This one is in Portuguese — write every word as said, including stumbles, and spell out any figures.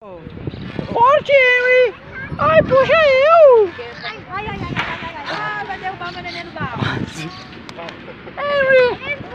Forte, Henry! Ai, puxa eu! Ai, ai, ai, ai, ai, ai, ai, vai derrubar meu neném no barro. Henry!